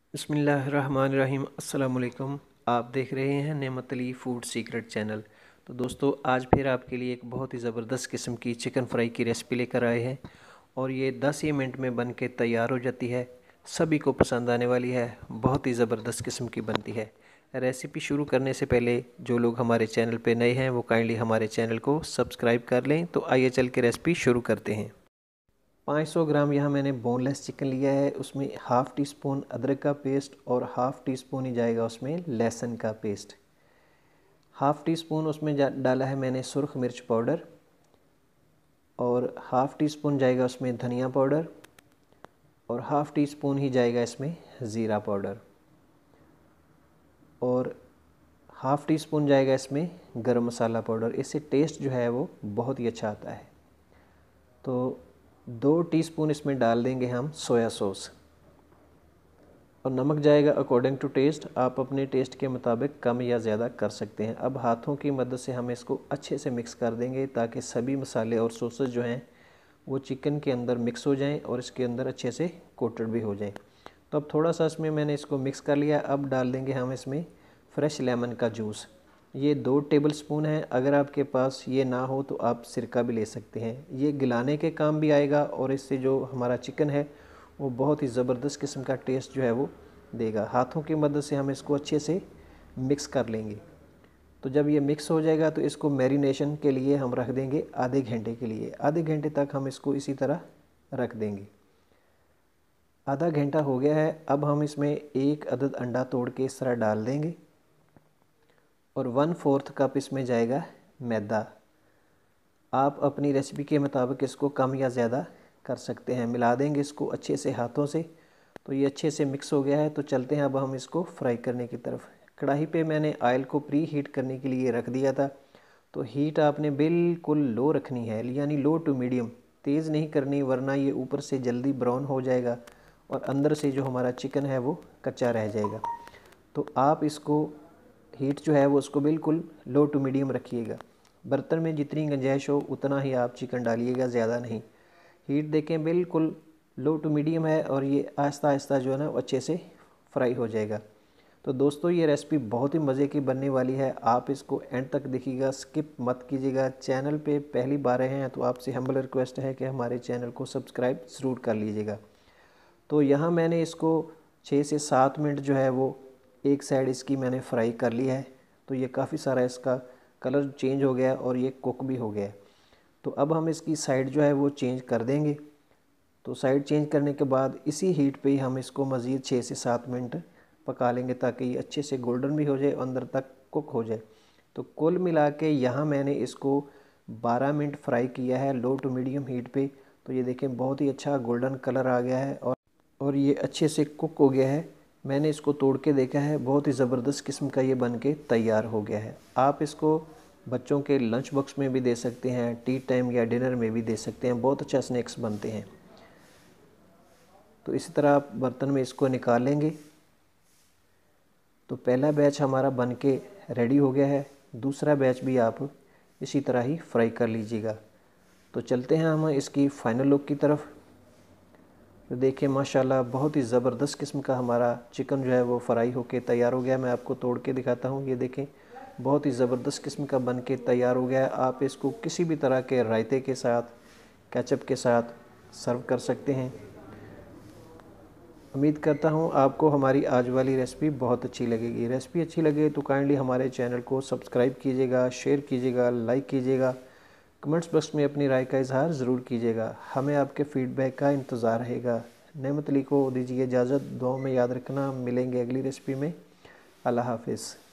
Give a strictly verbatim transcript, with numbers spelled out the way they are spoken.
बिस्मिल्लाहिर्रहमानिर्रहीम। अस्सलाम वालेकुम। आप देख रहे हैं नेमत अली फूड सीक्रेट चैनल। तो दोस्तों, आज फिर आपके लिए एक बहुत ही ज़बरदस्त किस्म की चिकन फ्राई की रेसिपी लेकर आए हैं और ये दस ही मिनट में बन के तैयार हो जाती है। सभी को पसंद आने वाली है, बहुत ही ज़बरदस्त किस्म की बनती है। रेसिपी शुरू करने से पहले जो लोग हमारे चैनल पे नए हैं वो काइंडली हमारे चैनल को सब्सक्राइब कर लें। तो आइए चल के रेसिपी शुरू करते हैं। पाँच सौ ग्राम यहाँ मैंने बोनलेस चिकन लिया है। उसमें हाफ़ टी स्पून अदरक का पेस्ट और हाफ़ टी स्पून ही जाएगा उसमें लहसुन का पेस्ट। हाफ़ टी स्पून उसमें डाला है मैंने सुरख मिर्च पाउडर और हाफ़ टी स्पून जाएगा उसमें धनिया पाउडर और हाफ़ टी स्पून ही जाएगा इसमें ज़ीरा पाउडर और हाफ़ टी स्पून जाएगा इसमें गरम मसाला पाउडर। इससे टेस्ट जो है वो बहुत ही अच्छा आता है। तो दो टीस्पून इसमें डाल देंगे हम सोया सॉस और नमक जाएगा अकॉर्डिंग टू टेस्ट। आप अपने टेस्ट के मुताबिक कम या ज़्यादा कर सकते हैं। अब हाथों की मदद से हम इसको अच्छे से मिक्स कर देंगे ताकि सभी मसाले और सॉसेस जो हैं वो चिकन के अंदर मिक्स हो जाएं और इसके अंदर अच्छे से कोटेड भी हो जाएं। तो अब थोड़ा सा इसमें मैंने इसको मिक्स कर लिया। अब डाल देंगे हम इसमें फ्रेश लेमन का जूस। ये दो टेबल स्पून है। अगर आपके पास ये ना हो तो आप सिरका भी ले सकते हैं। ये गिलाने के काम भी आएगा और इससे जो हमारा चिकन है वो बहुत ही ज़बरदस्त किस्म का टेस्ट जो है वो देगा। हाथों की मदद से हम इसको अच्छे से मिक्स कर लेंगे। तो जब ये मिक्स हो जाएगा तो इसको मैरिनेशन के लिए हम रख देंगे आधे घंटे के लिए। आधे घंटे तक हम इसको इसी तरह रख देंगे। आधा घंटा हो गया है। अब हम इसमें एक अदद अंडा तोड़ के इस तरह डाल देंगे और वन फोर्थ कप इसमें जाएगा मैदा। आप अपनी रेसिपी के मुताबिक इसको कम या ज़्यादा कर सकते हैं। मिला देंगे इसको अच्छे से हाथों से। तो ये अच्छे से मिक्स हो गया है। तो चलते हैं अब हम इसको फ्राई करने की तरफ। कढ़ाई पे मैंने ऑयल को प्री हीट करने के लिए रख दिया था। तो हीट आपने बिल्कुल लो रखनी है, यानी लो टू मीडियम। तेज़ नहीं करनी वरना ये ऊपर से जल्दी ब्राउन हो जाएगा और अंदर से जो हमारा चिकन है वो कच्चा रह जाएगा। तो आप इसको हीट जो है वो उसको बिल्कुल लो टू मीडियम रखिएगा। बर्तन में जितनी गुंजाइश हो उतना ही आप चिकन डालिएगा, ज़्यादा नहीं। हीट देखें बिल्कुल लो टू मीडियम है और ये आहिस्ता आहिस्ता जो है ना वो अच्छे से फ्राई हो जाएगा। तो दोस्तों, ये रेसिपी बहुत ही मज़े की बनने वाली है। आप इसको एंड तक देखिएगा, स्किप मत कीजिएगा। चैनल पे पहली बार आए हैं तो आपसे हम्बल रिक्वेस्ट है कि हमारे चैनल को सब्सक्राइब ज़रूर कर लीजिएगा। तो यहाँ मैंने इसको छः से सात मिनट जो है वो एक साइड इसकी मैंने फ्राई कर ली है। तो ये काफ़ी सारा इसका कलर चेंज हो गया और ये कुक भी हो गया। तो अब हम इसकी साइड जो है वो चेंज कर देंगे। तो साइड चेंज करने के बाद इसी हीट पे ही हम इसको मज़ीद छः से सात मिनट पका लेंगे ताकि ये अच्छे से गोल्डन भी हो जाए और अंदर तक कुक हो जाए। तो कुल मिला के यहाँ मैंने इसको बारह मिनट फ्राई किया है लो टू मीडियम हीट पे। तो ये देखें बहुत ही अच्छा गोल्डन कलर आ गया है और और ये अच्छे से कुक हो गया है। मैंने इसको तोड़ के देखा है, बहुत ही ज़बरदस्त किस्म का ये बन के तैयार हो गया है। आप इसको बच्चों के लंच बॉक्स में भी दे सकते हैं, टी टाइम या डिनर में भी दे सकते हैं। बहुत अच्छा स्नैक्स बनते हैं। तो इसी तरह आप बर्तन में इसको निकाल लेंगे। तो पहला बैच हमारा बन के रेडी हो गया है। दूसरा बैच भी आप इसी तरह ही फ्राई कर लीजिएगा। तो चलते हैं हम इसकी फ़ाइनल लुक की तरफ। तो देखिए माशाल्लाह बहुत ही ज़बरदस्त किस्म का हमारा चिकन जो है वो फ्राई होके तैयार हो गया है। मैं आपको तोड़ के दिखाता हूँ। ये देखें बहुत ही ज़बरदस्त किस्म का बन के तैयार हो गया है। आप इसको किसी भी तरह के रायते के साथ, केचप के साथ सर्व कर सकते हैं। उम्मीद करता हूँ आपको हमारी आज वाली रेसिपी बहुत अच्छी लगेगी। रेसिपी अच्छी लगे तो काइंडली हमारे चैनल को सब्सक्राइब कीजिएगा, शेयर कीजिएगा, लाइक कीजिएगा। कमेंट्स बॉक्स में अपनी राय का इजहार ज़रूर कीजिएगा। हमें आपके फ़ीडबैक का इंतज़ार रहेगा। नेमत अली को दीजिए इजाज़त। दुआओं में याद रखना। मिलेंगे अगली रेसिपी में। अल्लाह हाफ़िज़।